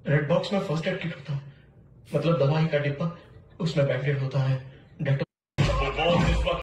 red box में first aid kit होता है, मतलब दवाई का डिब्बा, उसमें बैंडेड होता है, डेटॉल